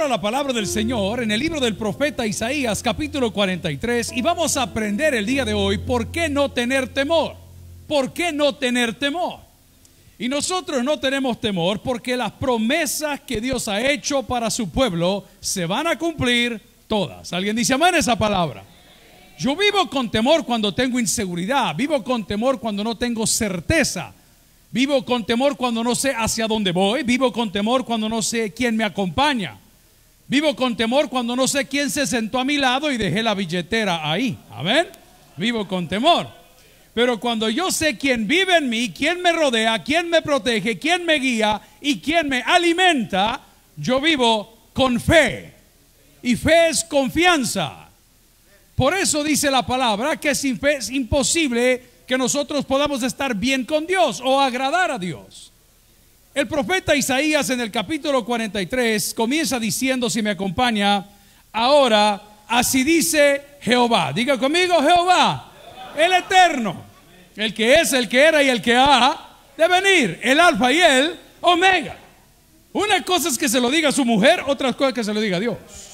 ahora la palabra del Señor en el libro del profeta Isaías, capítulo 43, y vamos a aprender el día de hoy por qué no tener temor. ¿Por qué no tener temor? Y nosotros no tenemos temor porque las promesas que Dios ha hecho para su pueblo se van a cumplir todas. ¿Alguien dice amén a esa palabra? Yo vivo con temor cuando tengo inseguridad, vivo con temor cuando no tengo certeza, vivo con temor cuando no sé hacia dónde voy, vivo con temor cuando no sé quién me acompaña, vivo con temor cuando no sé quién se sentó a mi lado y dejé la billetera ahí. Amén. Vivo con temor. Pero cuando yo sé quién vive en mí, quién me rodea, quién me protege, quién me guía y quién me alimenta, yo vivo con fe. Y fe es confianza. Por eso dice la palabra que sin fe es imposible que nosotros podamos estar bien con Dios o agradar a Dios. El profeta Isaías en el capítulo 43 comienza diciendo, si me acompaña, ahora así dice Jehová. Diga conmigo, Jehová, el eterno, el que es, el que era y el que ha de venir, el alfa y el omega. Una cosa es que se lo diga a su mujer, otra cosa es que se lo diga a Dios.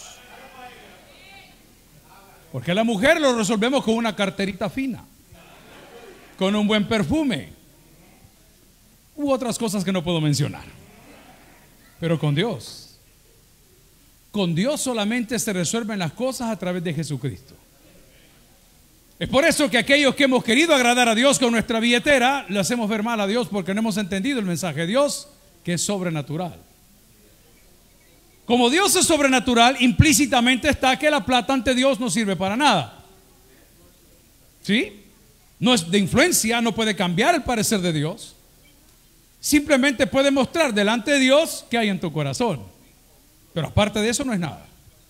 Porque la mujer lo resolvemos con una carterita fina, con un buen perfume, u otras cosas que no puedo mencionar. Pero con Dios solamente se resuelven las cosas a través de Jesucristo. Es por eso que aquellos que hemos querido agradar a Dios con nuestra billetera, le hacemos ver mal a Dios porque no hemos entendido el mensaje de Dios, que es sobrenatural. Como Dios es sobrenatural, implícitamente está que la plata ante Dios no sirve para nada. ¿Sí? No es de influencia, no puede cambiar el parecer de Dios. Simplemente puede mostrar delante de Dios qué hay en tu corazón. Pero aparte de eso no es nada.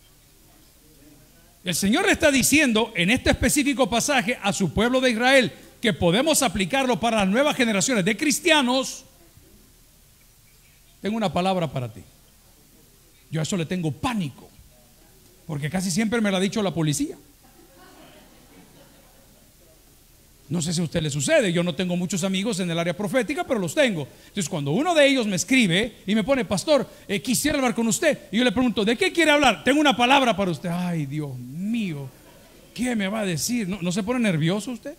El Señor le está diciendo en este específico pasaje a su pueblo de Israel que podemos aplicarlo para las nuevas generaciones de cristianos. Tengo una palabra para ti. Yo a eso le tengo pánico, porque casi siempre me lo ha dicho la policía. No sé si a usted le sucede, yo no tengo muchos amigos en el área profética, pero los tengo. Entonces cuando uno de ellos me escribe y me pone, pastor, quisiera hablar con usted, y yo le pregunto, ¿de qué quiere hablar? Tengo una palabra para usted. Ay, Dios mío, ¿qué me va a decir? ¿No se pone nervioso usted?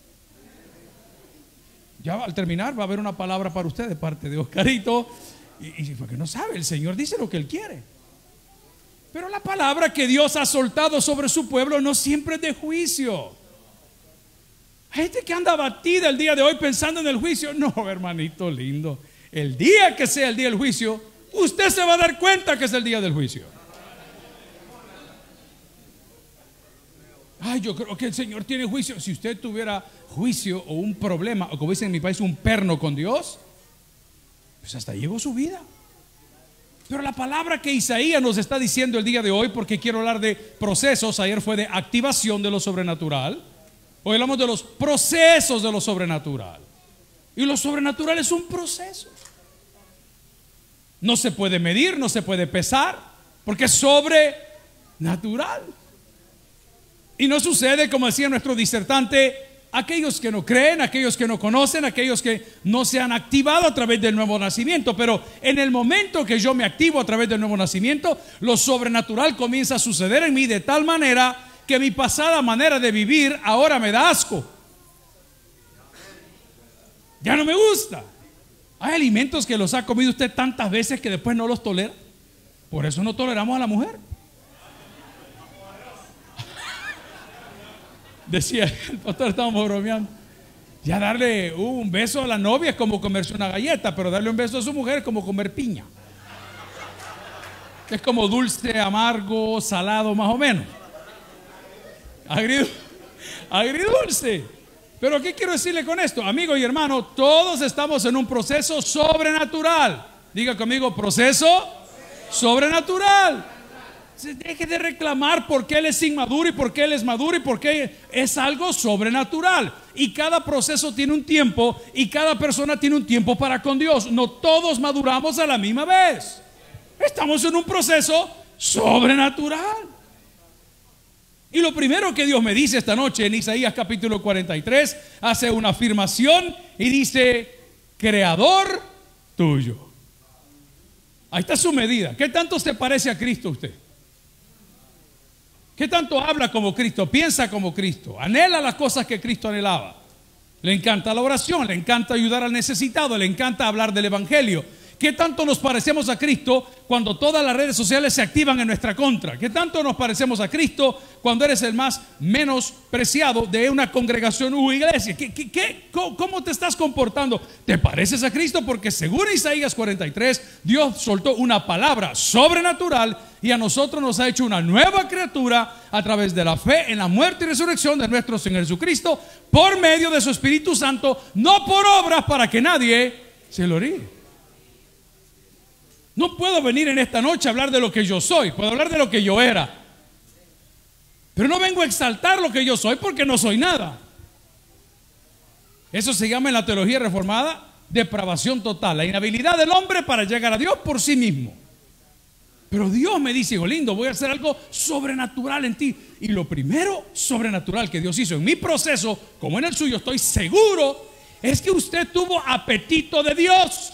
Ya al terminar va a haber una palabra para usted de parte de Oscarito, y porque no sabe, el Señor dice lo que Él quiere. Pero la palabra que Dios ha soltado sobre su pueblo no siempre es de juicio. Hay gente que anda abatida el día de hoy pensando en el juicio. No, hermanito lindo, el día que sea el día del juicio, usted se va a dar cuenta que es el día del juicio. Ay, yo creo que el Señor tiene juicio. Si usted tuviera juicio o un problema, o como dicen en mi país, un perno con Dios, pues hasta llegó su vida. Pero la palabra que Isaías nos está diciendo el día de hoy, porque quiero hablar de procesos, ayer fue de activación de lo sobrenatural, hoy hablamos de los procesos de lo sobrenatural. Y lo sobrenatural es un proceso. No se puede medir, no se puede pesar, porque es sobrenatural. Y no sucede, como decía nuestro disertante, aquellos que no creen, aquellos que no conocen, aquellos que no se han activado a través del nuevo nacimiento. Pero en el momento que yo me activo a través del nuevo nacimiento, lo sobrenatural comienza a suceder en mí de tal manera que mi pasada manera de vivir ahora me da asco. Ya no me gusta. Hay alimentos que los ha comido usted tantas veces que después no los tolera. Por eso no toleramos a la mujer. Decía el pastor, estábamos bromeando, ya darle un beso a la novia es como comerse una galleta, pero darle un beso a su mujer es como comer piña. Es como dulce, amargo, salado, más o menos. Agridulce. Pero ¿qué quiero decirle con esto? Amigo y hermano, todos estamos en un proceso sobrenatural. Diga conmigo, proceso sobrenatural. Deje de reclamar por qué él es inmaduro y por qué él es maduro y por qué es algo sobrenatural. Y cada proceso tiene un tiempo y cada persona tiene un tiempo para con Dios. No todos maduramos a la misma vez. Estamos en un proceso sobrenatural. Y lo primero que Dios me dice esta noche en Isaías capítulo 43, hace una afirmación y dice, creador tuyo. Ahí está su medida. ¿Qué tanto se parece a Cristo usted? ¿Qué tanto habla como Cristo? Piensa como Cristo. Anhela las cosas que Cristo anhelaba. Le encanta la oración, le encanta ayudar al necesitado, le encanta hablar del evangelio. ¿Qué tanto nos parecemos a Cristo cuando todas las redes sociales se activan en nuestra contra? ¿Qué tanto nos parecemos a Cristo cuando eres el más menospreciado de una congregación u iglesia? ¿Cómo te estás comportando? ¿Te pareces a Cristo? Porque según Isaías 43, Dios soltó una palabra sobrenatural y a nosotros nos ha hecho una nueva criatura a través de la fe en la muerte y resurrección de nuestro Señor Jesucristo por medio de su Espíritu Santo, no por obras para que nadie se gloríe. No puedo venir en esta noche a hablar de lo que yo soy, puedo hablar de lo que yo era. Pero no vengo a exaltar lo que yo soy porque no soy nada. Eso se llama en la teología reformada depravación total, la inhabilidad del hombre para llegar a Dios por sí mismo. Pero Dios me dice, hijo lindo, voy a hacer algo sobrenatural en ti. Y lo primero sobrenatural que Dios hizo en mi proceso, como en el suyo, estoy seguro, es que usted tuvo apetito de Dios.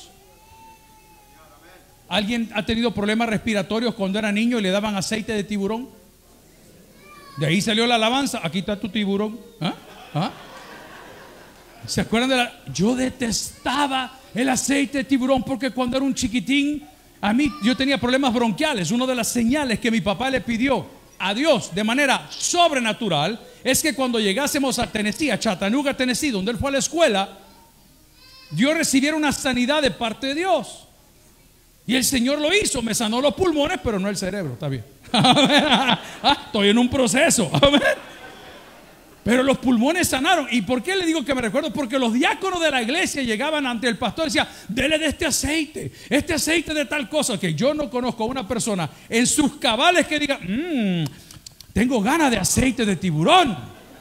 ¿Alguien ha tenido problemas respiratorios cuando era niño y le daban aceite de tiburón? De ahí salió la alabanza. Aquí está tu tiburón. ¿Ah? ¿Ah? ¿Se acuerdan de la? Yo detestaba el aceite de tiburón porque cuando era un chiquitín, yo tenía problemas bronquiales. Una de las señales que mi papá le pidió a Dios de manera sobrenatural es que cuando llegásemos a Tennessee, a Chattanooga, Tennessee, donde él fue a la escuela, Dios recibiera una sanidad de parte de Dios. Y el Señor lo hizo, me sanó los pulmones, pero no el cerebro, está bien. Estoy en un proceso. Pero los pulmones sanaron. ¿Y por qué le digo que me recuerdo? Porque los diáconos de la iglesia llegaban ante el pastor y decían, dele de este aceite de tal cosa, que yo no conozco a una persona en sus cabales que diga, tengo ganas de aceite de tiburón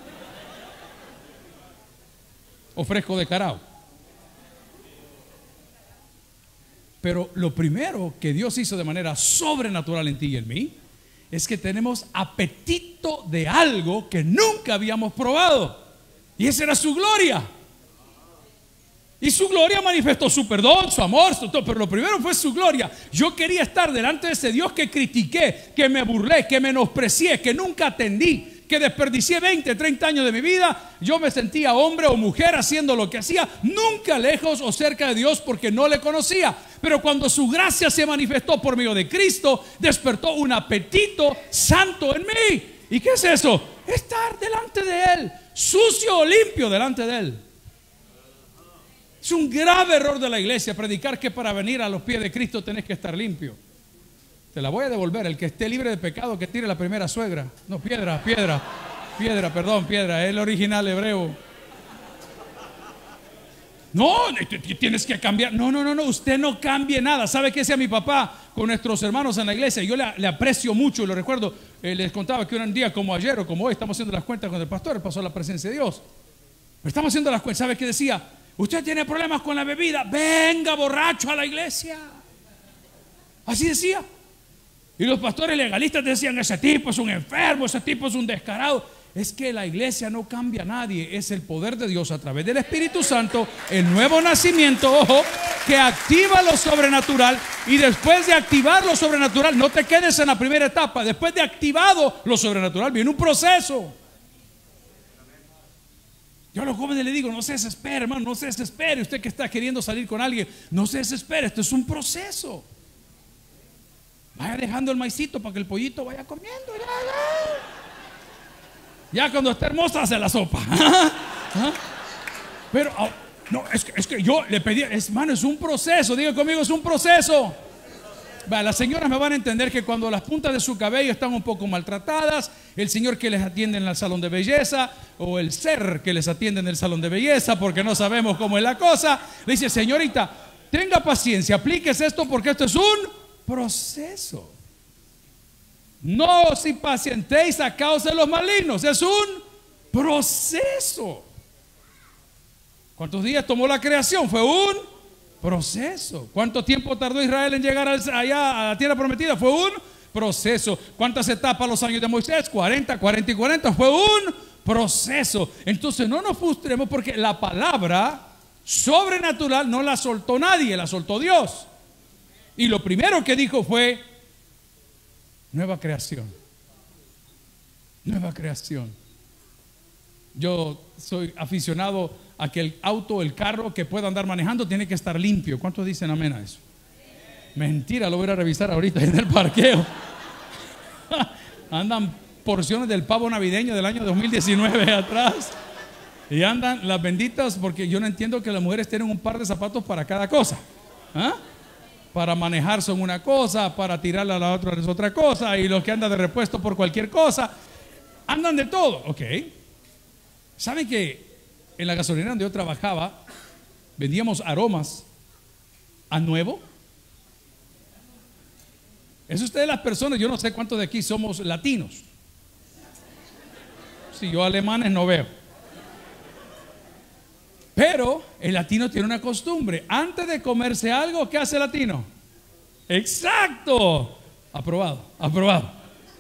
o fresco de carao. Pero lo primero que Dios hizo de manera sobrenatural en ti y en mí es que tenemos apetito de algo que nunca habíamos probado. Y esa era su gloria. Y su gloria manifestó su perdón, su amor, pero lo primero fue su gloria. Yo quería estar delante de ese Dios que critiqué, que me burlé, que menosprecié, que nunca atendí, que desperdicié 20, 30 años de mi vida. Yo me sentía hombre o mujer haciendo lo que hacía, nunca lejos o cerca de Dios porque no le conocía. Pero cuando su gracia se manifestó por medio de Cristo, despertó un apetito santo en mí. ¿Y qué es eso? Estar delante de Él, sucio o limpio delante de Él. Es un grave error de la iglesia predicar que para venir a los pies de Cristo tenés que estar limpio. Te la voy a devolver. El que esté libre de pecado que tire la primera suegra. No, piedra, el original hebreo. No, tienes que cambiar. No, usted no cambie nada. ¿Sabe qué decía mi papá con nuestros hermanos en la iglesia? Yo le aprecio mucho y lo recuerdo. Les contaba que un día como ayer o como hoy estamos haciendo las cuentas con el pastor. Él pasó la presencia de Dios. Pero estamos haciendo las cuentas. ¿Sabe qué decía? Usted tiene problemas con la bebida, venga borracho a la iglesia. Así decía. Y los pastores legalistas decían, ese tipo es un enfermo, ese tipo es un descarado. Es que la iglesia no cambia a nadie, es el poder de Dios a través del Espíritu Santo, el nuevo nacimiento, ojo, que activa lo sobrenatural. Y después de activar lo sobrenatural, no te quedes en la primera etapa. Después de activado lo sobrenatural, viene un proceso. Yo a los jóvenes les digo, no se desespere, hermano, no se desespere. Usted que está queriendo salir con alguien, no se desespere, esto es un proceso. Vaya dejando el maicito para que el pollito vaya comiendo. Ya cuando esté hermosa hace la sopa. Pero no, es que yo le pedí, hermano, es un proceso. Diga conmigo, es un proceso. Las señoras me van a entender que cuando las puntas de su cabello están un poco maltratadas, el señor que les atiende en el salón de belleza o el ser que les atiende en el salón de belleza, porque no sabemos cómo es la cosa, le dice, señorita, tenga paciencia, aplíquese esto porque esto es un proceso. No os impacientéis a causa de los malignos, es un proceso. ¿Cuántos días tomó la creación? Fue un proceso. ¿Cuánto tiempo tardó Israel en llegar allá a la tierra prometida? Fue un proceso. ¿Cuántas etapas los años de Moisés? 40, 40 y 40. Fue un proceso. Entonces no nos frustremos porque la palabra sobrenatural no la soltó nadie, la soltó Dios. Y lo primero que dijo fue nueva creación. Nueva creación. Yo soy aficionado a que el auto, el carro que pueda andar manejando tiene que estar limpio. ¿Cuántos dicen amén a eso? Mentira, lo voy a ir a revisar ahorita en el parqueo. Andan porciones del pavo navideño del año 2019 atrás. Y andan las benditas, porque yo no entiendo que las mujeres tienen un par de zapatos para cada cosa. ¿Ah? Para manejar son una cosa, para tirarla a la otra es otra cosa, y los que andan de repuesto por cualquier cosa, andan de todo. Ok. ¿Saben que en la gasolinera donde yo trabajaba vendíamos aromas a nuevo? Es usted de las personas, yo no sé cuántos de aquí somos latinos. Si yo alemanes no veo. Pero el latino tiene una costumbre. Antes de comerse algo, ¿qué hace el latino? Exacto. Aprobado, aprobado.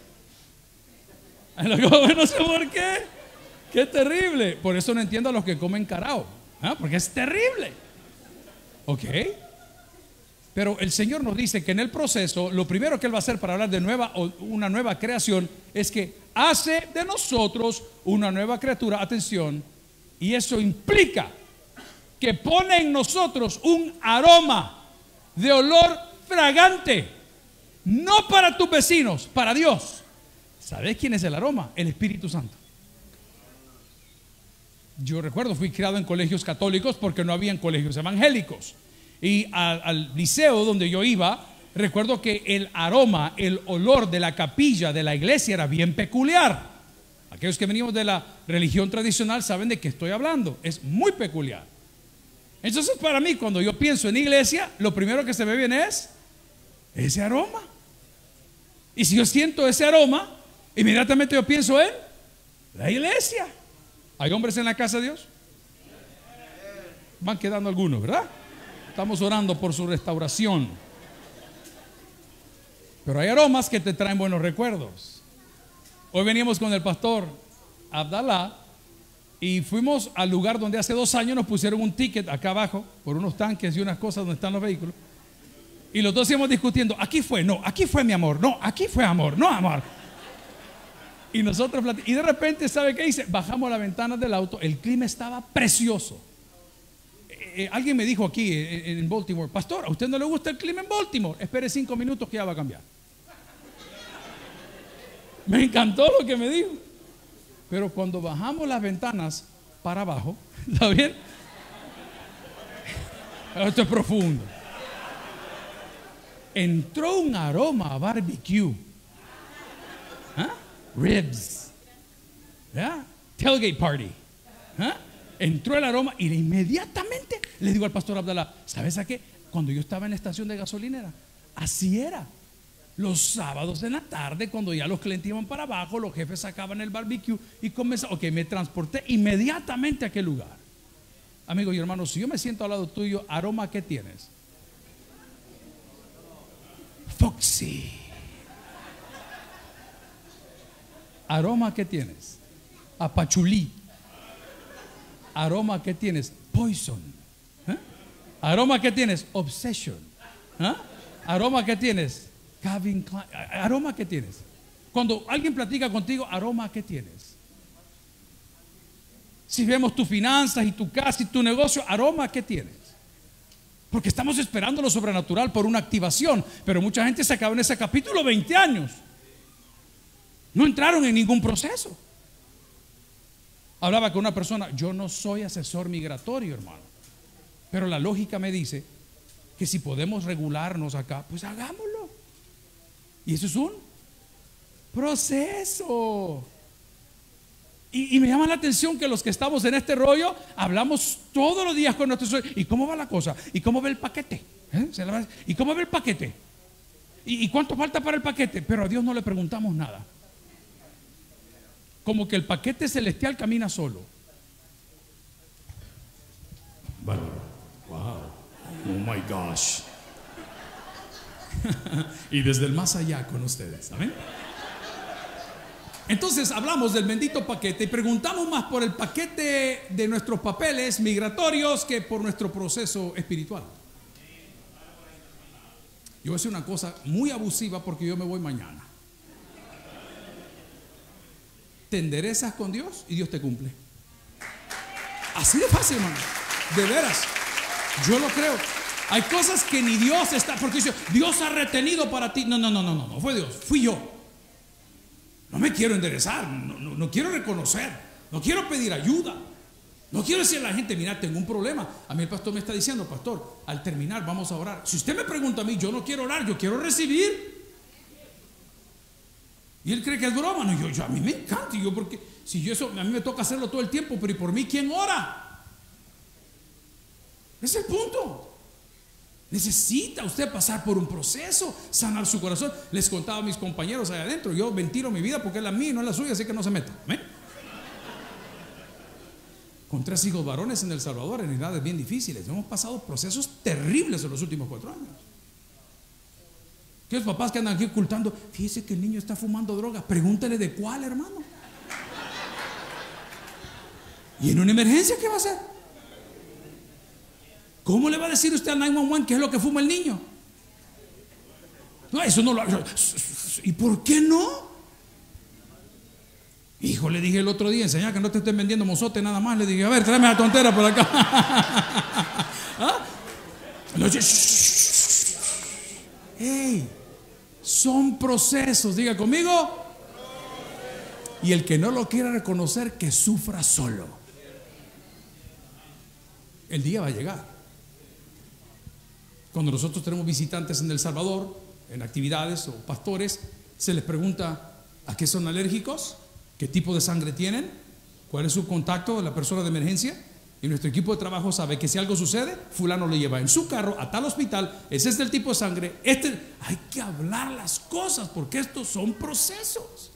No sé por qué. Qué terrible. Por eso no entiendo a los que comen carao. ¿Ah? Porque es terrible. Ok. Pero el Señor nos dice que en el proceso, lo primero que Él va a hacer para hablar de una nueva creación es que hace de nosotros una nueva criatura. Atención. Y eso implica que pone en nosotros un aroma de olor fragante, no para tus vecinos, para Dios. ¿Sabes quién es el aroma? El Espíritu Santo. Yo recuerdo, fui criado en colegios católicos porque no habían colegios evangélicos. Y al liceo donde yo iba, recuerdo que el aroma, el olor de la capilla de la iglesia era bien peculiar. Aquellos que venimos de la religión tradicional saben de qué estoy hablando. Es muy peculiar. Entonces, para mí, cuando yo pienso en iglesia, lo primero que se me viene es ese aroma. Y si yo siento ese aroma, inmediatamente yo pienso en la iglesia. ¿Hay hombres en la casa de Dios? Van quedando algunos, ¿verdad? Estamos orando por su restauración. Pero hay aromas que te traen buenos recuerdos. Hoy veníamos con el pastor Abdalá y fuimos al lugar donde hace 2 años nos pusieron un ticket acá abajo por unos tanques y unas cosas donde están los vehículos. Y los dos íbamos discutiendo, aquí fue, no, aquí fue mi amor, no, aquí fue amor, no amor. Y nosotros y de repente, ¿sabe qué hice? Bajamos la ventana del auto, el clima estaba precioso. Alguien me dijo aquí en Baltimore, pastor, ¿a usted no le gusta el clima en Baltimore? Espere 5 minutos que ya va a cambiar. Me encantó lo que me dijo. Pero cuando bajamos las ventanas para abajo, ¿está bien? Esto es profundo. Entró un aroma a barbecue. ¿Ah? Ribs. ¿Ya? Tailgate party. ¿Ah? Entró el aroma y inmediatamente le digo al pastor Abdalá, ¿sabes a qué? Cuando yo estaba en la estación de gasolinera, así era. Los sábados en la tarde, cuando ya los clientes iban para abajo, los jefes sacaban el barbecue y comenzaban. Ok, me transporté inmediatamente a aquel lugar. Amigo y hermano, si yo me siento al lado tuyo, ¿aroma qué tienes? Foxy. ¿Aroma qué tienes? Apachulí. ¿Aroma qué tienes? Poison. ¿Eh? ¿Aroma qué tienes? Obsession. ¿Eh? ¿Aroma qué tienes? Calvin Klein. ¿Aroma qué tienes? Cuando alguien platica contigo, ¿aroma qué tienes? Si vemos tus finanzas y tu casa y tu negocio, ¿aroma qué tienes? Porque estamos esperando lo sobrenatural por una activación. Pero mucha gente se acabó en ese capítulo 20 años. No entraron en ningún proceso. Hablaba con una persona, yo no soy asesor migratorio, hermano, pero la lógica me dice que si podemos regularnos acá, pues hagámoslo. Y eso es un proceso. Y me llama la atención que los que estamos en este rollo hablamos todos los días con nuestros. ¿Y cómo va la cosa? ¿Y cómo va el paquete? ¿Y cómo va el paquete? ¿Y cuánto falta para el paquete? Pero a Dios no le preguntamos nada. Como que el paquete celestial camina solo. Wow. Oh my gosh. Y desde el más allá con ustedes. ¿Amén? Entonces hablamos del bendito paquete y preguntamos más por el paquete de nuestros papeles migratorios que por nuestro proceso espiritual. Yo voy a decir una cosa muy abusiva porque yo me voy mañana. te enderezas con Dios y Dios te cumple. Así de fácil, hermano. De veras. Yo lo creo. Hay cosas que ni Dios está, porque dice, Dios ha retenido para ti. No, no fue Dios, fui yo. No me quiero enderezar, no quiero reconocer, no quiero pedir ayuda. No quiero decirle a la gente, mira, tengo un problema. A mí el pastor me está diciendo, pastor, al terminar vamos a orar. Si usted me pregunta a mí, yo no quiero orar, yo quiero recibir. Y él cree que es broma. No, yo a mí me encanta. Y yo, porque si yo eso, a mí me toca hacerlo todo el tiempo, pero ¿y por mí quién ora? Es el punto. Necesita usted pasar por un proceso, sanar su corazón. Les contaba a mis compañeros allá adentro, yo ventilo mi vida porque es la mía y no es la suya, así que no se metan. ¿Ven? Con 3 hijos varones en El Salvador, en edades bien difíciles, hemos pasado procesos terribles en los últimos 4 años. ¿Qué los papás que andan aquí ocultando? Fíjese que el niño está fumando droga. Pregúntele de cuál, hermano. ¿Y en una emergencia qué va a hacer? ¿Cómo le va a decir usted al 911 qué es lo que fuma el niño? No, eso no lo... ¿Y por qué no? Hijo, le dije el otro día, enseñá que no te estén vendiendo mozote nada más. Le dije, a ver, tráeme la tontera por acá. ¿Ah? Hey, son procesos, diga conmigo. Y el que no lo quiera reconocer, que sufra solo. El día va a llegar. Cuando nosotros tenemos visitantes en El Salvador, en actividades o pastores, se les pregunta ¿a qué son alérgicos? ¿Qué tipo de sangre tienen? ¿Cuál es su contacto de la persona de emergencia? Y nuestro equipo de trabajo sabe que si algo sucede, fulano lo lleva en su carro a tal hospital, ese es del tipo de sangre, hay que hablar las cosas porque estos son procesos.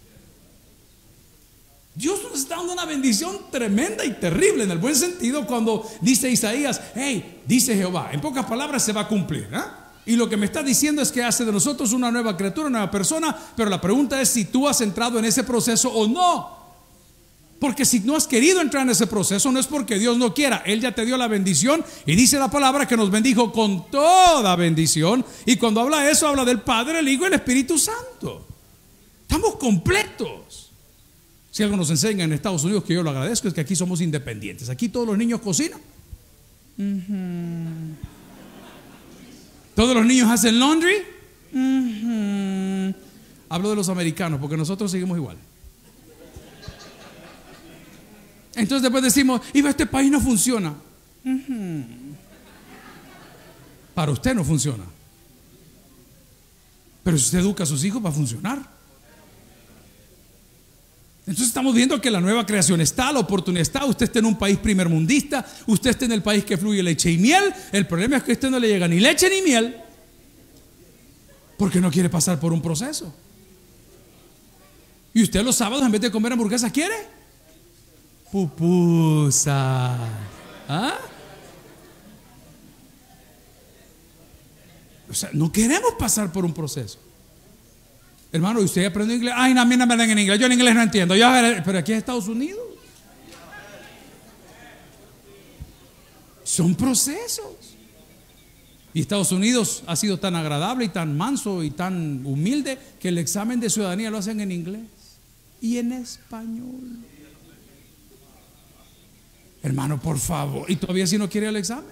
Dios nos está dando una bendición tremenda y terrible en el buen sentido cuando dice Isaías, hey, dice Jehová, en pocas palabras se va a cumplir, ¿eh? Y lo que me está diciendo es que hace de nosotros una nueva criatura, una nueva persona, pero la pregunta es si tú has entrado en ese proceso o no. Porque si no has querido entrar en ese proceso, no es porque Dios no quiera. Él ya te dio la bendición y dice la palabra que nos bendijo con toda bendición. Y cuando habla eso, habla del Padre, el Hijo y el Espíritu Santo. Estamos completos. Si algo nos enseña en Estados Unidos, que yo lo agradezco, es que aquí somos independientes. Aquí todos los niños cocinan. Todos los niños hacen laundry. Hablo de los americanos porque nosotros seguimos igual. Entonces después decimos, y este país no funciona. Para usted no funciona, pero si usted educa a sus hijos va a funcionar. Entonces estamos viendo que la nueva creación está, la oportunidad está. Usted está en un país primermundista, usted está en el país que fluye leche y miel. El problema es que a usted no le llega ni leche ni miel porque no quiere pasar por un proceso. Y usted los sábados en vez de comer hamburguesas quiere pupusa. ¿Ah? O sea, no queremos pasar por un proceso. Hermano, ¿y usted aprendió inglés? Ay, no, a mí no me hablan en inglés, yo en inglés no entiendo. Pero aquí en Estados Unidos son procesos. Y Estados Unidos ha sido tan agradable y tan manso y tan humilde que el examen de ciudadanía lo hacen en inglés y en español. Hermano, por favor. ¿Y todavía si no quiere el examen?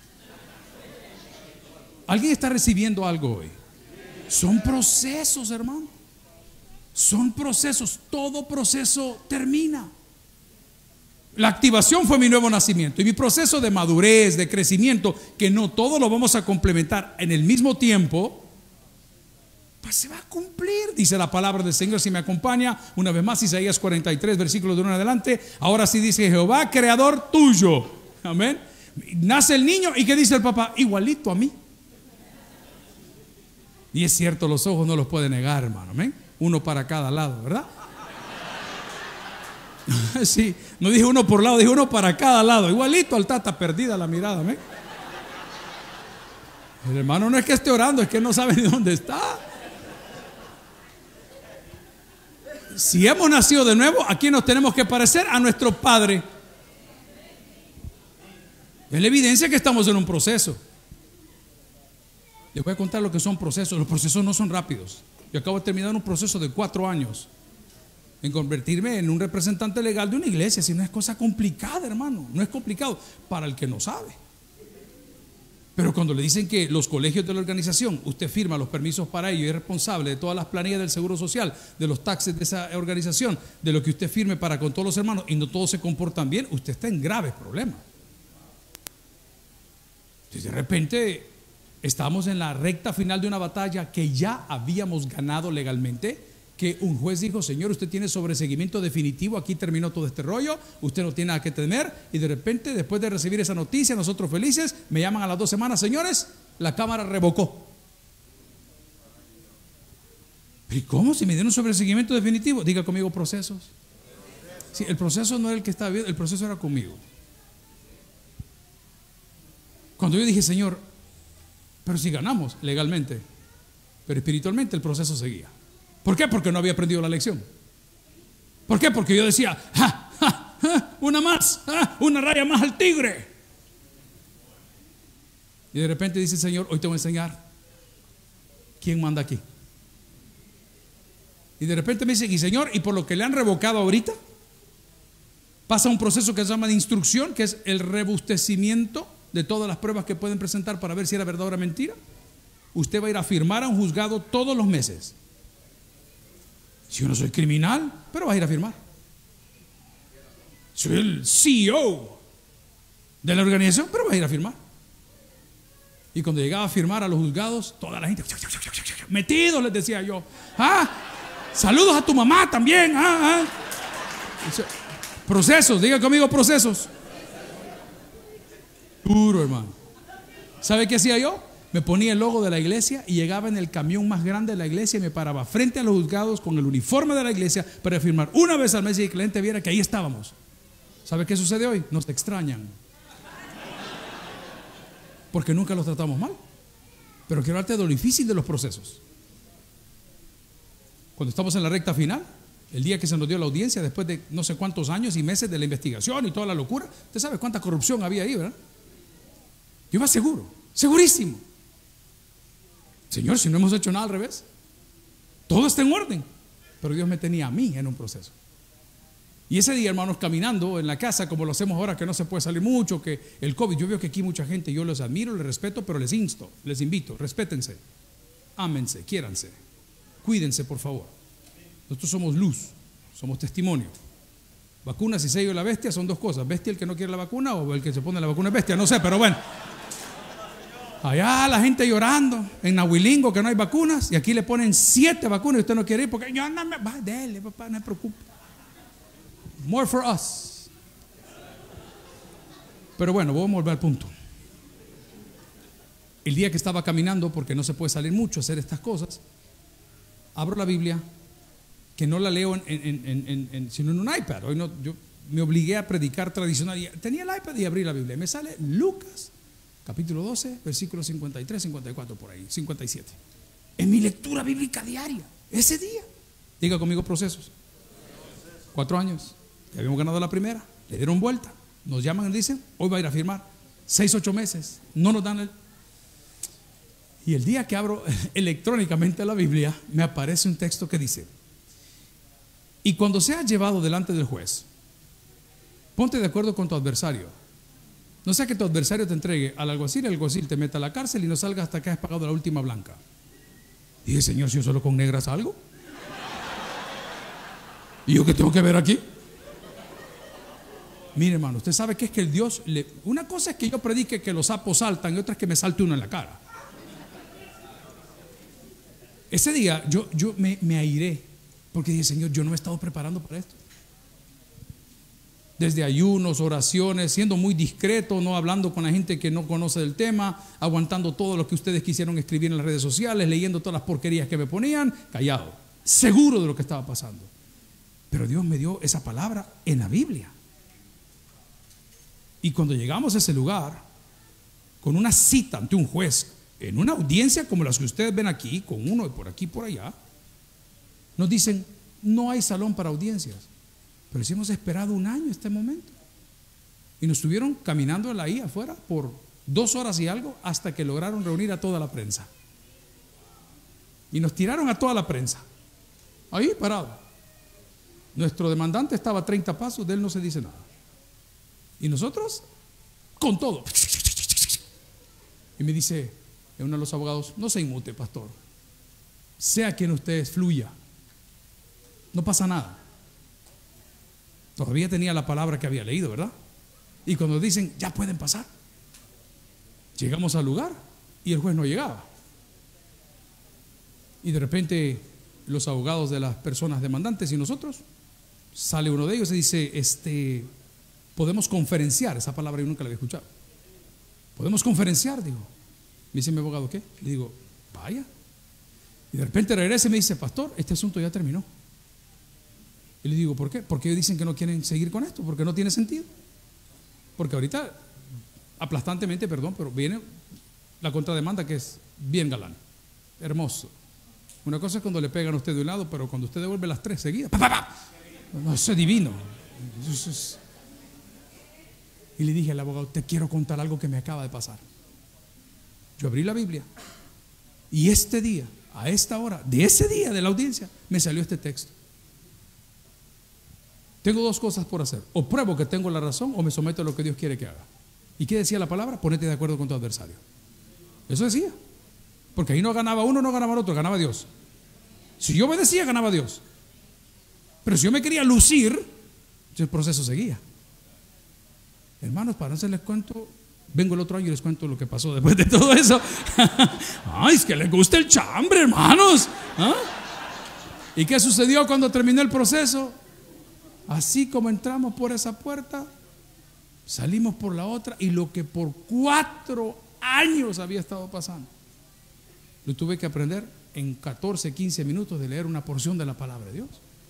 ¿Alguien está recibiendo algo hoy? Son procesos, hermano. Son procesos. Todo proceso termina. La activación fue mi nuevo nacimiento y mi proceso de madurez, de crecimiento, que no todo lo vamos a complementar en el mismo tiempo, pues se va a cumplir, dice la palabra del Señor. Si me acompaña una vez más, Isaías 43, versículos de 1 en adelante. Ahora sí dice Jehová, creador tuyo. Amén. Nace el niño y ¿qué dice el papá? Igualito a mí. Y es cierto, los ojos no los puede negar, hermano. Amén. Uno para cada lado, ¿verdad? Sí, no dije uno por lado, dije uno para cada lado. Igualito al tata, perdida la mirada. Amén. El hermano no es que esté orando, es que no sabe ni dónde está. Si hemos nacido de nuevo, aquí nos tenemos que parecer a nuestro Padre. Es la evidencia que estamos en un proceso. Les voy a contar lo que son procesos. Los procesos no son rápidos. Yo acabo de terminar un proceso de 4 años en convertirme en un representante legal de una iglesia. Si no es cosa complicada, hermano, no es complicado para el que no sabe. Pero cuando le dicen que los colegios de la organización, usted firma los permisos para ello y es responsable de todas las planillas del Seguro Social, de los taxes de esa organización, de lo que usted firme para con todos los hermanos, y no todos se comportan bien, usted está en graves problemas. Entonces, de repente estamos en la recta final de una batalla que ya habíamos ganado legalmente, que un juez dijo: señor, usted tiene sobreseguimiento definitivo, aquí terminó todo este rollo, usted no tiene nada que temer. Y de repente, después de recibir esa noticia, nosotros felices, me llaman a las 2 semanas: señores, la Cámara revocó. ¿Y cómo? Si me dieron sobreseguimiento definitivo. Diga conmigo: procesos. Sí, el proceso no era el que estaba bien, el proceso era conmigo. Cuando yo dije: señor, pero si ganamos legalmente, pero espiritualmente el proceso seguía. ¿Por qué? Porque no había aprendido la lección. ¿Por qué? Porque yo decía: ¡ja, ja, ja! Una más, ¡ja! Una raya más al tigre. Y de repente dice el Señor: hoy te voy a enseñar quién manda aquí. Y de repente me dice: y Señor, y por lo que le han revocado ahorita, pasa un proceso que se llama de instrucción, que es el rebustecimiento de todas las pruebas que pueden presentar para ver si era verdad o mentira. Usted va a ir a firmar a un juzgado todos los meses. Si yo no soy criminal, pero vas a ir a firmar. Soy el CEO de la organización, pero vas a ir a firmar. Y cuando llegaba a firmar a los juzgados, toda la gente metidos, les decía yo: saludos a tu mamá también. Procesos, diga conmigo: procesos. Duro, hermano. ¿Sabe qué hacía yo? Me ponía el logo de la iglesia y llegaba en el camión más grande de la iglesia y me paraba frente a los juzgados con el uniforme de la iglesia para firmar una vez al mes y que la gente viera que ahí estábamos. ¿Sabe qué sucede hoy? Nos extrañan, porque nunca los tratamos mal. Pero quiero hablarte de lo difícil de los procesos. Cuando estamos en la recta final, el día que se nos dio la audiencia, después de no sé cuántos años y meses de la investigación y toda la locura, usted sabe cuánta corrupción había ahí, ¿verdad? Yo iba seguro, segurísimo. Señor, si no hemos hecho nada al revés, todo está en orden. Pero Dios me tenía a mí en un proceso. Y ese día, hermanos, caminando en la casa, como lo hacemos ahora, que no se puede salir mucho, que el COVID, yo veo que aquí mucha gente, yo los admiro, les respeto, pero les insto, les invito: respétense, ámense, quiéranse, cuídense, por favor. Nosotros somos luz, somos testimonio. Vacunas y sello de la bestia son dos cosas: bestia el que no quiere la vacuna, o el que se pone la vacuna es bestia, no sé, pero bueno. Allá la gente llorando en Nahuilingo que no hay vacunas, y aquí le ponen 7 vacunas y usted no quiere ir porque yo no me va, dele, papá, no se preocupe. More for us. Pero bueno, vamos a volver al punto. El día que estaba caminando, porque no se puede salir mucho a hacer estas cosas, abro la Biblia, que no la leo sino en un iPad. Hoy no, yo me obligué a predicar tradicional y tenía el iPad y abrí la Biblia. Me sale Lucas capítulo 12, versículos 53, 54 por ahí, 57. En mi lectura bíblica diaria, ese día. Diga conmigo: procesos. 4 años, ya habíamos ganado la primera, le dieron vuelta, nos llaman y dicen: hoy va a ir a firmar. 6, 8 meses, no nos dan el... Y el día que abro electrónicamente la Biblia, me aparece un texto que dice: y cuando seas llevado delante del juez, ponte de acuerdo con tu adversario. No sea que tu adversario te entregue al alguacil y el alguacil te meta a la cárcel y no salga hasta que hayas pagado la última blanca. Y dije: Señor, si yo solo con negras salgo. ¿Y yo qué tengo que ver aquí? Mire, hermano, usted sabe que es que el Dios una cosa es que yo predique que los sapos saltan y otra es que me salte uno en la cara. Ese día yo me airé porque dije: Señor, yo no me he estado preparando para esto. Desde ayunos, oraciones, siendo muy discreto, no hablando con la gente que no conoce del tema, aguantando todo lo que ustedes quisieron escribir en las redes sociales, leyendo todas las porquerías que me ponían, callado, seguro de lo que estaba pasando. Pero Dios me dio esa palabra en la Biblia. Y cuando llegamos a ese lugar, con una cita ante un juez, en una audiencia como las que ustedes ven aquí, con uno por aquí y por allá, nos dicen: no hay salón para audiencias. Pero si hemos esperado un año este momento. Y nos estuvieron caminando ahí afuera por 2 horas y algo, hasta que lograron reunir a toda la prensa. Y nos tiraron a toda la prensa ahí parado. Nuestro demandante estaba a 30 pasos, de él no se dice nada. Y nosotros, con todo. Y me dice uno de los abogados: no se inmute, pastor. Sea quien usted fluya. No pasa nada. Todavía tenía la palabra que había leído, ¿verdad? Y cuando dicen, ya pueden pasar, llegamos al lugar y el juez no llegaba. Y de repente los abogados de las personas demandantes y nosotros, sale uno de ellos y dice, podemos conferenciar. Esa palabra yo nunca la había escuchado. Podemos conferenciar, digo. Me dice mi abogado: ¿qué? Le digo: vaya. Y de repente regresa y me dice: pastor, este asunto ya terminó. Y le digo: ¿por qué? Porque ellos dicen que no quieren seguir con esto, porque no tiene sentido. Porque ahorita, aplastantemente, perdón, pero viene la contrademanda, que es bien galán, hermoso. Una cosa es cuando le pegan a usted de un lado, pero cuando usted devuelve las 3 seguidas, ¡pa, pa, pa! No, eso es divino. Y le dije al abogado: te quiero contar algo que me acaba de pasar. Yo abrí la Biblia y este día, a esta hora, de ese día de la audiencia, me salió este texto. Tengo 2 cosas por hacer: o pruebo que tengo la razón, o me someto a lo que Dios quiere que haga. ¿Y qué decía la palabra? Ponete de acuerdo con tu adversario. Eso decía. Porque ahí no ganaba uno, no ganaba el otro, ganaba Dios. Si yo obedecía, ganaba Dios. Pero si yo me quería lucir, el proceso seguía. Hermanos, para no se les cuento, vengo el otro año y les cuento lo que pasó después de todo eso. Ay, es que les gusta el chambre, hermanos. ¿Ah? ¿Y qué sucedió cuando terminó el proceso? Así como entramos por esa puerta, salimos por la otra, y lo que por 4 años había estado pasando, lo tuve que aprender en 14, 15 minutos de leer una porción de la palabra de Dios.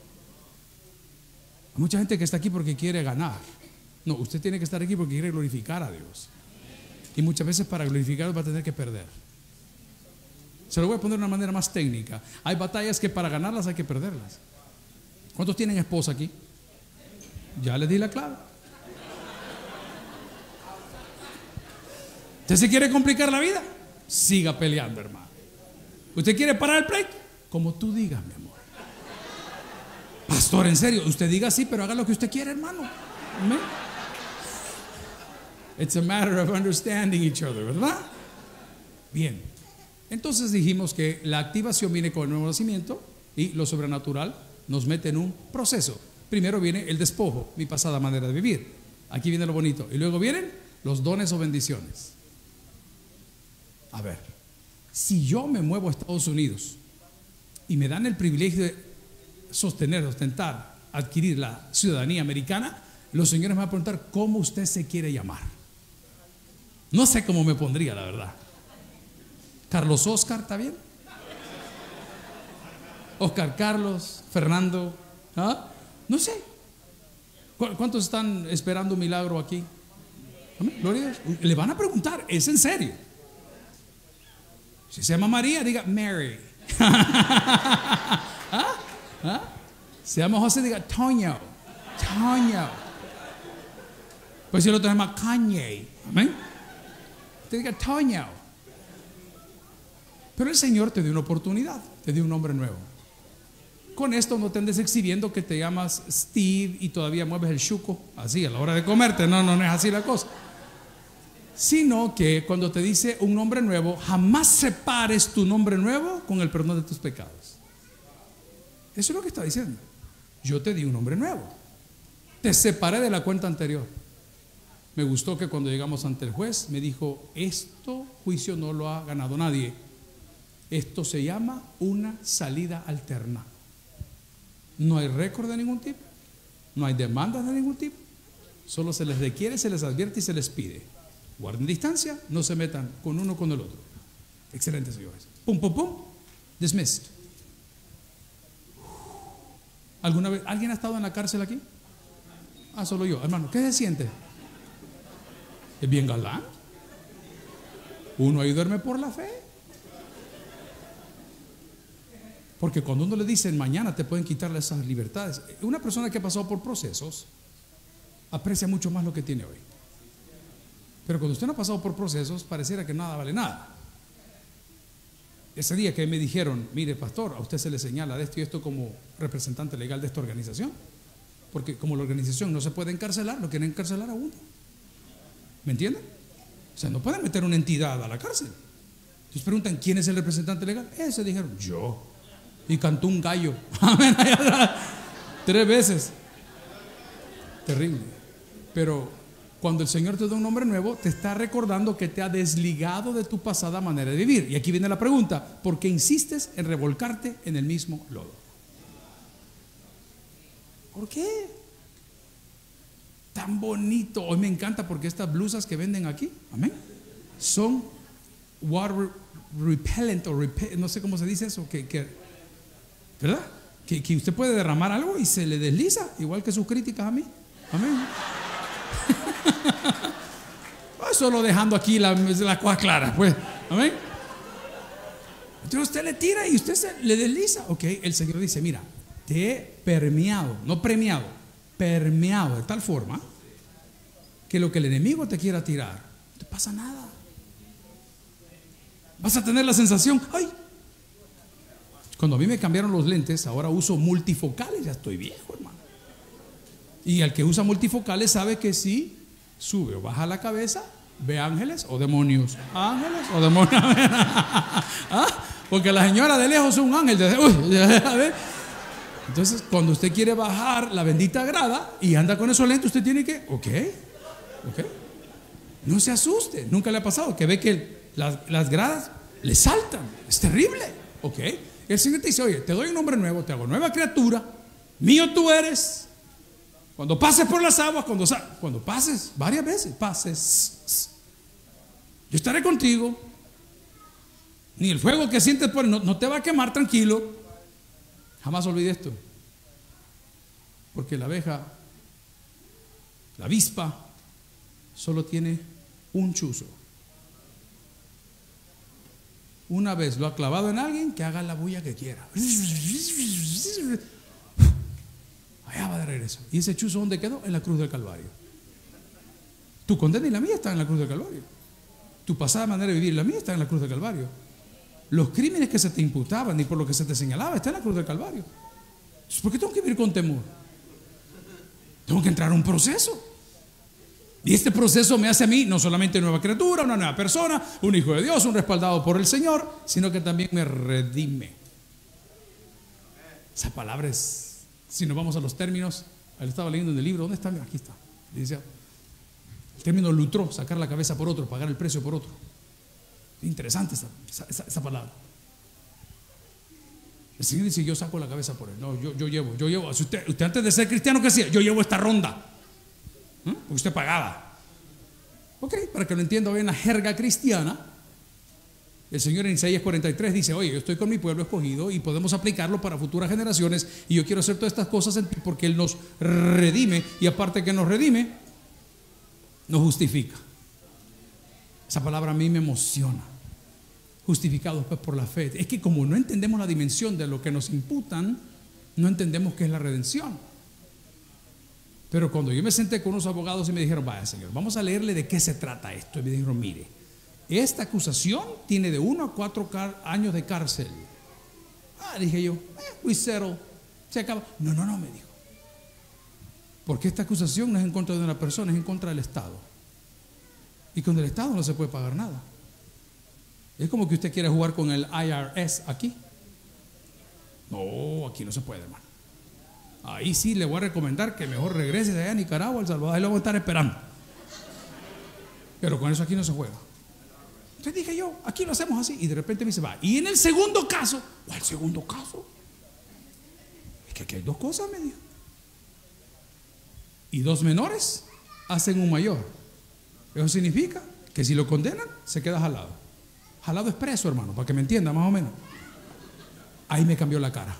Hay mucha gente que está aquí porque quiere ganar. No, usted tiene que estar aquí porque quiere glorificar a Dios. Y muchas veces para glorificar va a tener que perder. Se lo voy a poner de una manera más técnica. Hay batallas que para ganarlas hay que perderlas. ¿Cuántos tienen esposa aquí? Ya les di la clave. ¿Usted se quiere complicar la vida? Siga peleando, hermano. ¿Usted quiere parar el pleito? Como tú digas, mi amor. Pastor, en serio, usted diga sí, pero haga lo que usted quiere, hermano. ¿Amén? It's a matter of understanding each other, ¿verdad? Bien. Entonces dijimos que la activación viene con el nuevo nacimiento, y lo sobrenatural nos mete en un proceso. Primero viene el despojo, mi pasada manera de vivir. Aquí viene lo bonito. Y luego vienen los dones o bendiciones. A ver, si yo me muevo a Estados Unidos y me dan el privilegio de ostentar, adquirir la ciudadanía americana, los señores me van a preguntar: ¿cómo usted se quiere llamar? No sé cómo me pondría, la verdad. Carlos Oscar, ¿está bien? Oscar Carlos, Fernando, ¿ah? No sé. ¿Cuántos están esperando un milagro aquí? Gloria a Dios. Le van a preguntar, es en serio. Si se llama María, diga Mary. ¿Ah? ¿Ah? Se llama José, diga Toño. Toño. Pues si el otro se llama Kanye, amén, te diga Toño. Pero el Señor te dio una oportunidad, te dio un nombre nuevo. Con esto no te andes exhibiendo que te llamas Steve y todavía mueves el chuco así a la hora de comerte. No, no es así la cosa. Sino que cuando te dice un nombre nuevo, jamás separes tu nombre nuevo con el perdón de tus pecados. Eso es lo que está diciendo. Yo te di un nombre nuevo, te separé de la cuenta anterior. Me gustó que cuando llegamos ante el juez me dijo: esto juicio no lo ha ganado nadie. Esto se llama una salida alterna. No hay récord de ningún tipo, no hay demandas de ningún tipo. Solo se les requiere, se les advierte y se les pide: guarden distancia, no se metan con uno con el otro. Excelente, señores. Pum, pum, pum. Dismissed. ¿Alguna vez alguien ha estado en la cárcel aquí? Ah, solo yo. Hermano, ¿qué se siente? Es bien galán. Uno ahí duerme por la fe. Porque cuando uno le dicen mañana te pueden quitarle esas libertades, una persona que ha pasado por procesos aprecia mucho más lo que tiene hoy. Pero cuando usted no ha pasado por procesos, pareciera que nada vale nada. Ese día que me dijeron: mire, pastor, a usted se le señala de esto y esto como representante legal de esta organización, porque como la organización no se puede encarcelar, lo quieren encarcelar a uno. ¿Me entienden? O sea, no pueden meter una entidad a la cárcel. Entonces preguntan, ¿quién es el representante legal? Ese, dijeron, yo. Y cantó un gallo. 3 veces. Terrible. Pero cuando el Señor te da un nombre nuevo, te está recordando que te ha desligado de tu pasada manera de vivir. Y aquí viene la pregunta: ¿por qué insistes en revolcarte en el mismo lodo? ¿Por qué? Tan bonito. Hoy me encanta porque estas blusas que venden aquí, amén, son water repellent o no sé cómo se dice eso, ¿verdad? Que usted puede derramar algo y se le desliza, igual que sus críticas a mí. Amén. Solo dejando aquí la cosa clara, pues. Amén. Entonces usted le tira y usted le desliza. Ok, el Señor dice: mira, te he permeado, no premiado, permeado de tal forma que lo que el enemigo te quiera tirar, no te pasa nada. Vas a tener la sensación, ay, cuando a mí me cambiaron los lentes, ahora uso multifocales, ya estoy viejo, hermano. Y el que usa multifocales sabe que si sube o baja la cabeza, ve ángeles o demonios. Ángeles o demonios. ¿Ah? Porque la señora de lejos es un ángel. Entonces, cuando usted quiere bajar la bendita grada y anda con esos lentes, usted tiene que, ok, no se asuste. Nunca le ha pasado que ve que las gradas le saltan. Es terrible. Ok. El Señor te dice: oye, te doy un nombre nuevo, te hago nueva criatura, mío tú eres. Cuando pases por las aguas, cuando pases, varias veces, pases, yo estaré contigo. Ni el fuego que sientes no te va a quemar, tranquilo. Jamás olvide esto. Porque la abeja, la avispa, solo tiene un chuzo. Una vez lo ha clavado en alguien, que haga la bulla que quiera. Allá va de regreso. ¿Y ese chuzo dónde quedó? En la cruz del Calvario. Tu condena y la mía están en la cruz del Calvario. Tu pasada manera de vivir y la mía está en la cruz del Calvario. Los crímenes que se te imputaban y por lo que se te señalaba está en la cruz del Calvario. Entonces, ¿por qué tengo que vivir con temor? Tengo que entrar a un proceso. Y este proceso me hace a mí no solamente nueva criatura, una nueva persona, un hijo de Dios, un respaldado por el Señor, sino que también me redime. Esa palabra es, si nos vamos a los términos, él estaba leyendo en el libro, ¿dónde está? Aquí está. Dice el término lutró, sacar la cabeza por otro, pagar el precio por otro. Interesante esa palabra. El Señor dice: yo saco la cabeza por él. No, yo llevo. Si usted antes de ser cristiano, ¿qué hacía? Yo llevo esta ronda. Porque usted pagaba. Ok, para que lo entienda bien la jerga cristiana, el Señor en Isaías 43 dice: oye, yo estoy con mi pueblo escogido y podemos aplicarlo para futuras generaciones, y yo quiero hacer todas estas cosas porque Él nos redime, y aparte que nos redime, nos justifica. Esa palabra a mí me emociona. Justificados pues por la fe. Es que como no entendemos la dimensión de lo que nos imputan, no entendemos qué es la redención. Pero cuando yo me senté con unos abogados y me dijeron: vaya, Señor, vamos a leerle de qué se trata esto, y me dijeron: mire, esta acusación tiene de 1 a 4 años de cárcel. Dije yo, we settle, se acaba. No, me dijo, porque esta acusación no es en contra de una persona, es en contra del Estado, y con el Estado no se puede pagar nada. Es como que usted quiere jugar con el IRS aquí. No, aquí no se puede, hermano. Ahí sí le voy a recomendar que mejor regrese de allá a Nicaragua, El Salvador, ahí lo voy a estar esperando. Pero con eso aquí no se juega. Entonces dije yo, aquí lo hacemos así. Y de repente me dice: va, y en el segundo caso. ¿Cuál segundo caso? Es que aquí hay 2 cosas, me dijo. Y 2 menores hacen un mayor. Eso significa que si lo condenan, se queda jalado. Jalado es preso, hermano, para que me entienda más o menos. Ahí me cambió la cara.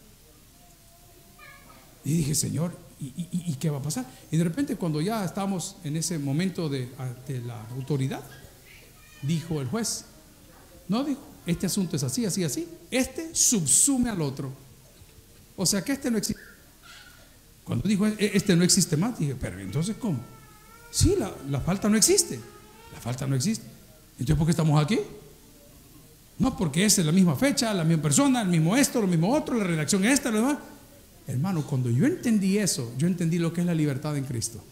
Y dije: Señor, ¿y qué va a pasar? Y de repente, cuando ya estamos en ese momento de la autoridad, dijo el juez: no, dijo, este asunto es así, así, así. Este subsume al otro. O sea que este no existe. Cuando dijo este no existe más, dije: pero entonces ¿cómo? Sí, la falta no existe. La falta no existe. Entonces, ¿por qué estamos aquí? No, porque es la misma fecha, la misma persona, el mismo esto, lo mismo otro, la redacción esta, lo demás. Hermano, cuando yo entendí eso, yo entendí lo que es la libertad en Cristo.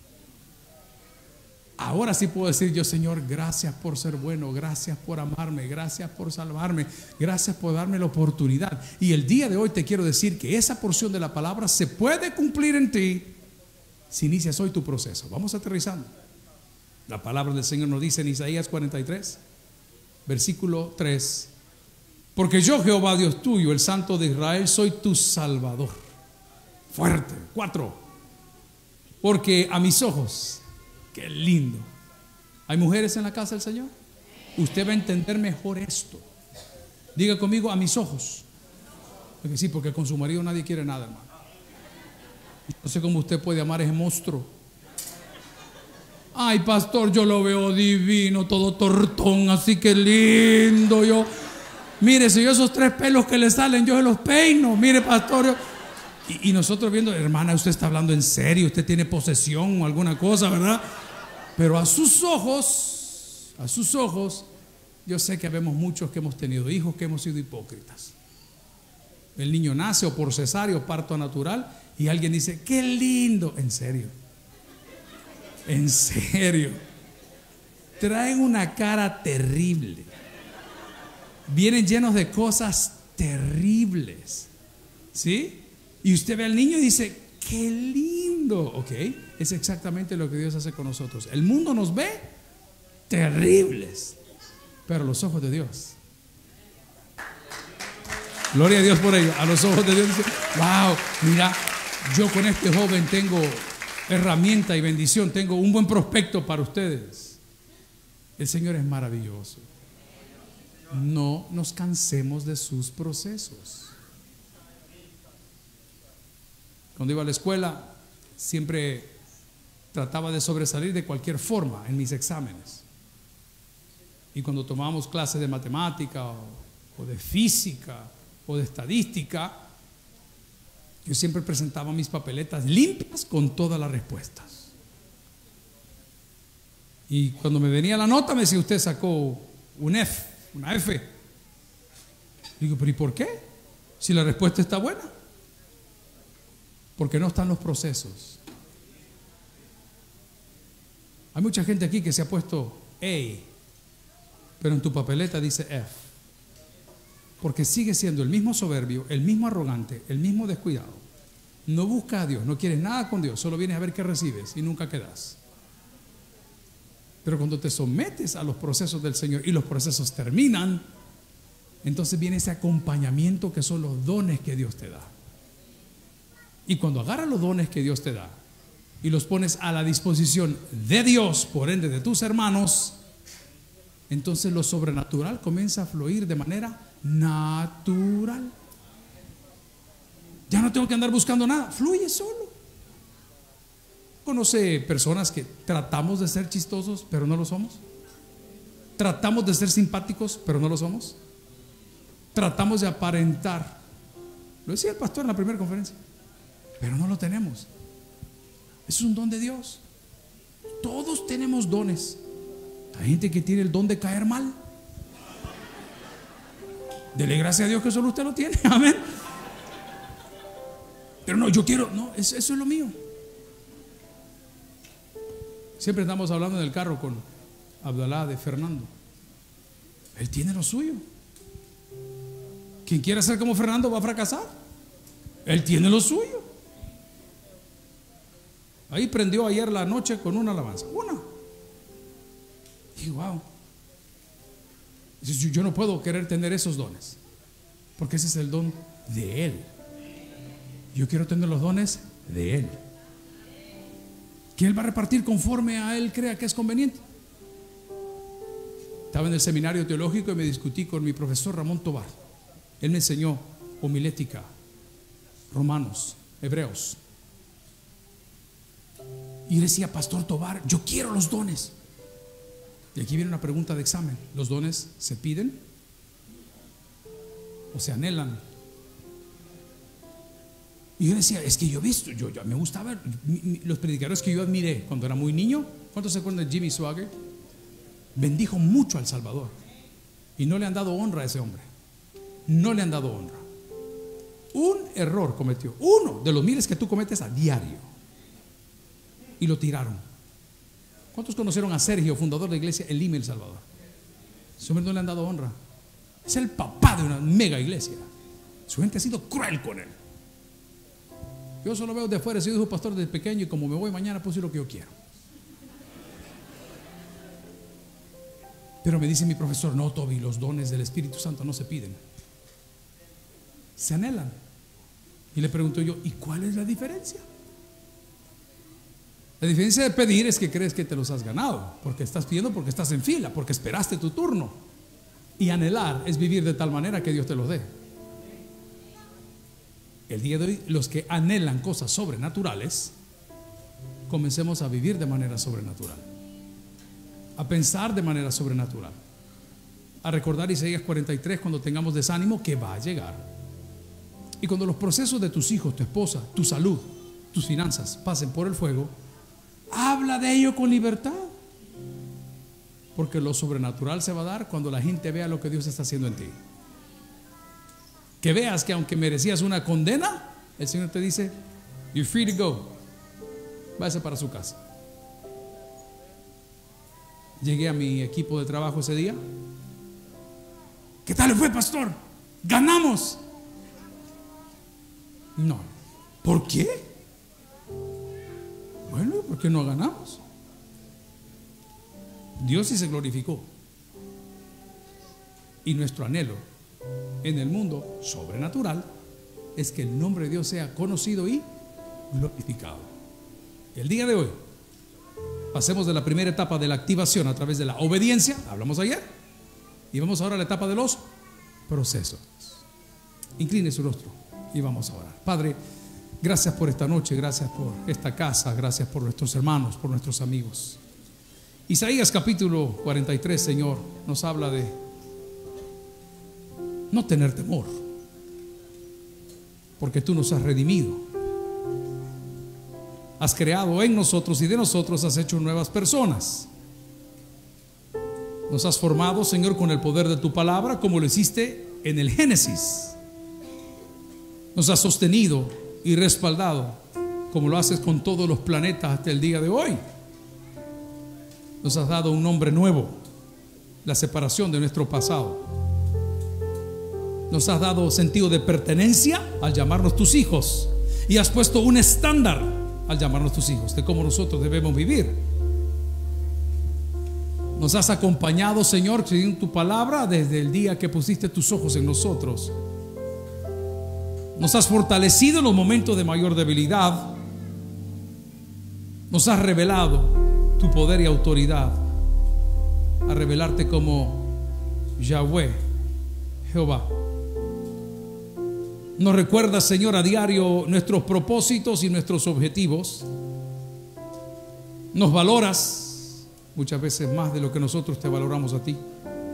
Ahora sí puedo decir yo, Señor, gracias por ser bueno, gracias por amarme, gracias por salvarme, gracias por darme la oportunidad. Y el día de hoy te quiero decir que esa porción de la palabra se puede cumplir en ti si inicias hoy tu proceso. Vamos aterrizando. La palabra del Señor nos dice en Isaías 43, versículo 3: porque yo, Jehová Dios tuyo, el Santo de Israel, soy tu Salvador. Fuerte. 4. Porque a mis ojos, qué lindo. ¿Hay mujeres en la casa del Señor? Usted va a entender mejor esto. Diga conmigo, a mis ojos. Porque sí, porque con su marido nadie quiere nada, hermano. No sé cómo usted puede amar a ese monstruo. Ay, pastor, yo lo veo divino, todo tortón, así que lindo. Mire, si yo esos 3 pelos que le salen, yo se los peino. Mire, pastor, y nosotros viendo, hermana, usted está hablando en serio, usted tiene posesión o alguna cosa, ¿verdad? Pero a sus ojos, yo sé que vemos muchos que hemos tenido hijos que hemos sido hipócritas. El niño nace o por cesárea o parto natural y alguien dice, qué lindo. En serio, en serio, traen una cara terrible, vienen llenos de cosas terribles, ¿sí? Y usted ve al niño y dice, qué lindo. Ok, es exactamente lo que Dios hace con nosotros. El mundo nos ve terribles, pero a los ojos de Dios, gloria a Dios por ello, a los ojos de Dios dice, wow, mira, yo con este joven tengo herramienta y bendición, tengo un buen prospecto para ustedes. El Señor es maravilloso. No nos cansemos de sus procesos. Cuando iba a la escuela, siempre trataba de sobresalir de cualquier forma en mis exámenes. Y cuando tomábamos clases de matemática o de física o de estadística, yo siempre presentaba mis papeletas limpias con todas las respuestas. Y cuando me venía la nota me decía, usted sacó una F. Digo, pero ¿y por qué? Si la respuesta está buena. Porque no están los procesos. Hay mucha gente aquí que se ha puesto A, pero en tu papeleta dice F. Porque sigue siendo el mismo soberbio, el mismo arrogante, el mismo descuidado. No buscas a Dios, no quieres nada con Dios, solo vienes a ver qué recibes y nunca quedas. Pero cuando te sometes a los procesos del Señor y los procesos terminan, entonces viene ese acompañamiento que son los dones que Dios te da. Y cuando agarras los dones que Dios te da y los pones a la disposición de Dios, por ende de tus hermanos, entonces lo sobrenatural comienza a fluir de manera natural. Ya no tengo que andar buscando nada, fluye solo. ¿Conoce personas que tratamos de ser chistosos pero no lo somos? Tratamos de ser simpáticos pero no lo somos. Tratamos de aparentar, lo decía el pastor en la primera conferencia, pero no lo tenemos. Es un don de Dios. Todos tenemos dones. Hay gente que tiene el don de caer mal. Dele gracias a Dios que solo usted lo tiene. Amén. Pero no, yo quiero, no, eso es lo mío. Siempre estamos hablando en el carro con Abdalá de Fernando. Él tiene lo suyo. Quien quiera ser como Fernando va a fracasar. Él tiene lo suyo. Ahí prendió ayer la noche con una alabanza. Y wow. Yo no puedo querer tener esos dones, porque ese es el don de Él. Yo quiero tener los dones de Él, que Él va a repartir conforme a Él crea que es conveniente. Estaba en el seminario teológico y me discutí con mi profesor Ramón Tobar. Él me enseñó homilética, Romanos, Hebreos. Y decía, Pastor Tobar, yo quiero los dones. Y aquí viene una pregunta de examen. ¿Los dones se piden o se anhelan? Y yo decía, es que yo he visto, yo me gustaba los predicadores que yo admiré cuando era muy niño. ¿Cuántos se acuerdan de Jimmy Swaggart? Bendijo mucho al Salvador y no le han dado honra a ese hombre. No le han dado honra. Un error cometió, uno de los miles que tú cometes a diario, y lo tiraron. ¿Cuántos conocieron a Sergio, fundador de la iglesia en Lima, El Salvador? Su hombre no le han dado honra. Es el papá de una mega iglesia. Su gente ha sido cruel con él. Yo solo veo de afuera. Soy hijo pastor desde pequeño, y como me voy mañana, pues lo que yo quiero. Pero me dice mi profesor: no, Toby, los dones del Espíritu Santo no se piden, se anhelan. Y le pregunto yo: ¿y cuál es la diferencia? La diferencia de pedir es que crees que te los has ganado, porque estás pidiendo, porque estás en fila, porque esperaste tu turno. Y anhelar es vivir de tal manera que Dios te los dé. El día de hoy, los que anhelan cosas sobrenaturales, comencemos a vivir de manera sobrenatural, a pensar de manera sobrenatural, a recordar Isaías 43 cuando tengamos desánimo, que va a llegar. Y cuando los procesos de tus hijos, tu esposa, tu salud, tus finanzas pasen por el fuego, habla de ello con libertad, porque lo sobrenatural se va a dar cuando la gente vea lo que Dios está haciendo en ti. Que veas que aunque merecías una condena, el Señor te dice: you're free to go, váyase para su casa. Llegué a mi equipo de trabajo ese día. ¿Qué tal le fue, pastor? ¡Ganamos! No. ¿Por qué? Bueno, ¿por qué no ganamos? Dios sí se glorificó. Y nuestro anhelo en el mundo sobrenatural es que el nombre de Dios sea conocido y glorificado. El día de hoy pasemos de la primera etapa de la activación a través de la obediencia, hablamos ayer, y vamos ahora a la etapa de los procesos. Incline su rostro y vamos a orar. Padre, gracias por esta noche, gracias por esta casa, gracias por nuestros hermanos, por nuestros amigos. Isaías capítulo 43, Señor, nos habla de no tener temor, porque tú nos has redimido, has creado en nosotros y de nosotros has hecho nuevas personas. Nos has formado, Señor, con el poder de tu palabra, como lo hiciste en el Génesis. Nos has sostenido y respaldado, como lo haces con todos los planetas hasta el día de hoy. Nos has dado un nombre nuevo, la separación de nuestro pasado. Nos has dado sentido de pertenencia al llamarnos tus hijos, y has puesto un estándar al llamarnos tus hijos de cómo nosotros debemos vivir. Nos has acompañado, Señor, en tu palabra desde el día que pusiste tus ojos en nosotros. Nos has fortalecido en los momentos de mayor debilidad. Nos has revelado tu poder y autoridad, a revelarte como Yahweh, Jehová. Nos recuerdas, Señor, a diario nuestros propósitos y nuestros objetivos. Nos valoras muchas veces más de lo que nosotros te valoramos a ti.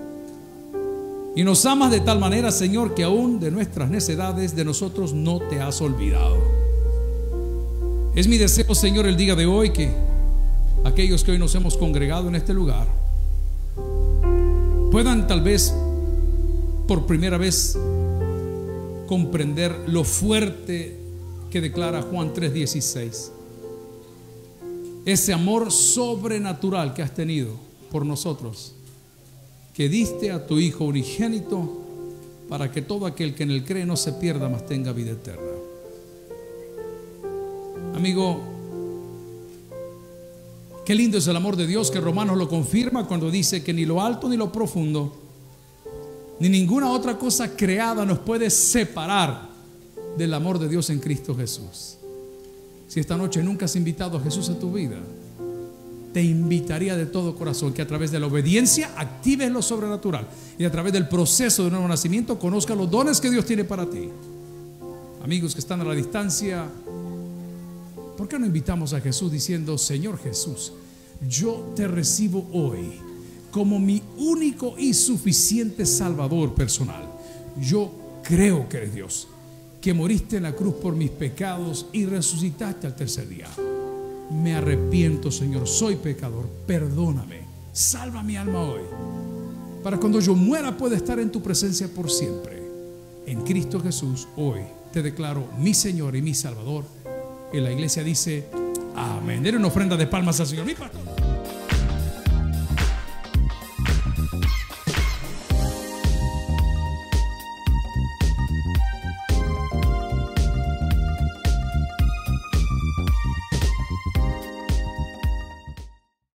Y nos amas de tal manera, Señor, que aún de nuestras necedades de nosotros no te has olvidado. Es mi deseo, Señor, el día de hoy, que aquellos que hoy nos hemos congregado en este lugar puedan tal vez por primera vez comprender lo fuerte que declara Juan 3:16. Ese amor sobrenatural que has tenido por nosotros, que diste a tu Hijo unigénito para que todo aquel que en él cree no se pierda, mas tenga vida eterna. Amigo, qué lindo es el amor de Dios, que Romanos lo confirma cuando dice que ni lo alto ni lo profundo ni ninguna otra cosa creada nos puede separar del amor de Dios en Cristo Jesús. Si esta noche nunca has invitado a Jesús a tu vida, te invitaría de todo corazón que a través de la obediencia actives lo sobrenatural, y a través del proceso de nuevo nacimiento conozcas los dones que Dios tiene para ti. Amigos que están a la distancia, ¿por qué no invitamos a Jesús diciendo: Señor Jesús, yo te recibo hoy como mi único y suficiente Salvador personal? Yo creo que eres Dios, que moriste en la cruz por mis pecados y resucitaste al tercer día. Me arrepiento, Señor, soy pecador, perdóname, salva mi alma hoy, para cuando yo muera pueda estar en tu presencia por siempre. En Cristo Jesús, hoy te declaro mi Señor y mi Salvador. Y la iglesia dice amén. Den una ofrenda de palmas al Señor. Mi pastor.